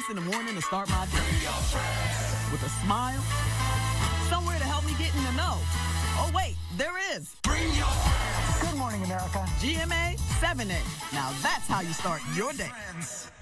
in the morning to start my day. With a smile, somewhere to help me get in the know. Oh, wait, there is. Good Morning America. GMA 7A. Now that's how you start your day.